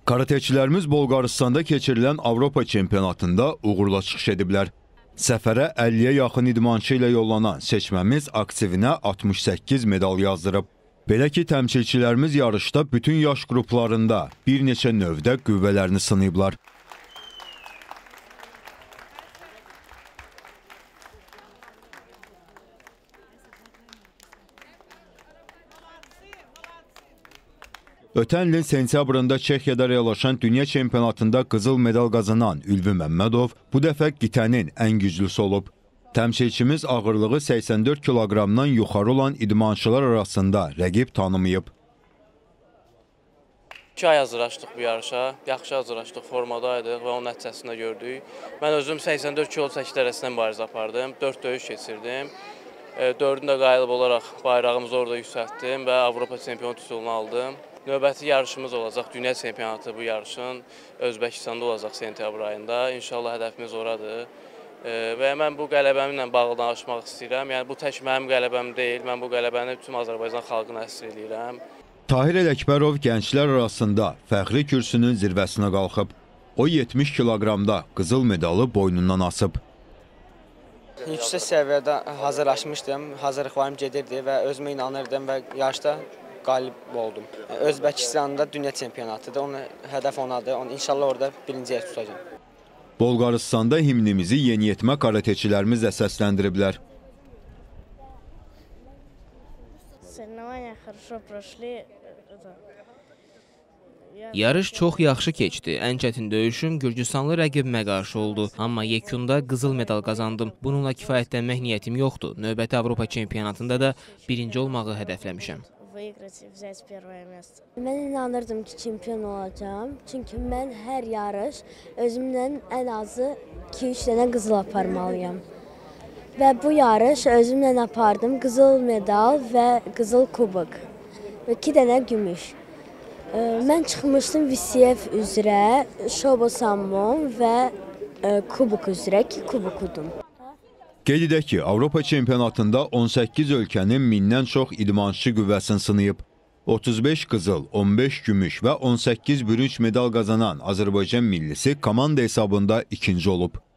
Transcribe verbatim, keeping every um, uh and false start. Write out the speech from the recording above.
Karateçilərimiz Bolqarıstanda keçirilən Avropa çempionatında uğurla çıxış ediblər. Səfərə əlliyə yaxın idmançı ilə yollanan seçməmiz aktivinə altmış səkkiz medal yazdırıb. Belə ki, təmsilçilərimiz yarışda bütün yaş qruplarında bir neçə növdə qüvvələrini sınayıblar. Ötən ilin sentyabrında Çexiyada reallaşan dünya çempionatında qızıl medal qazanan Ülvi Məmmədov bu dəfə qitənin ən güclüsü olub. Təmsilçimiz ağırlığı səksən dörd kiloqramdan yuxarı olan idmançılar arasında rəqib tanımayıb. İki ay hazırlaşdıq bu yarışa, yaxşı hazırlaşdıq, formadaydıq və onun nəticəsində gördük. Mən özüm səksən dörd kilo çəki dərəsindən mübarizə apardım, dörd döyüş keçirdim. Dördündə qalib olaraq bayrağımızı orada yüksəltdim və Avropa çempionu titulunu aldım. Növbəti yarışımız olacaq, dünya çempionatı bu yarışın Özbəkistanda olacaq sentyabr ayında. İnşallah hədəfimiz oradır. Və mən bu qələbəmlə bağlı danışmaq istəyirəm. Yəni bu tək mənim qələbəm deyil, mən bu qələbəni bütün Azərbaycan xalqına həsr edirəm. Tahir Ələkbərov gənclər arasında fəxri kürsünün zirvəsinə qalxıb. O yetmiş kiloqramda qızıl medalı boynundan asıb. Yüksək səviyyədə hazırlaşmışdım, hazırlıqlarım gedirdi və özümə inanırdım və yarışda qalib oldum. Özbəkistanda dünya çempionatıdır, onun hədəf onadır, onu inşallah orada birinci yer tutacağım. Bolqarıstanda himnimizi yeniyetmə karateçilərimiz də səsləndiriblər. Yarış çox yaxşı keçdi. Ən çətin döyüşüm Gürcüstanlı rəqibimə qarşı oldu. Amma yekunda qızıl medal qazandım. Bununla kifayətlənmək niyyətim yoxdur. Növbəti Avropa çempionatında da birinci olmağı hədəfləmişəm. Mən inanırdım ki, çempion olacağım. Çünki mən hər yarış özümdən ən azı iki üç dənə qızıl aparmalıyam. Və bu yarış özümlə apardım qızıl medal və qızıl kubok və iki dənə gümüş. Mən çıxmışdım V C F üzrə, Şobo Sammon və kubok üzrə ki, kubok udum. Qeyd edək ki, Avropa çempionatında on səkkiz ölkənin mindən çox idmançı qüvvəsini sınayıb. otuz beş qızıl, on beş gümüş və on səkkiz bürünc medal qazanan Azərbaycan millisi komanda hesabında ikinci olub.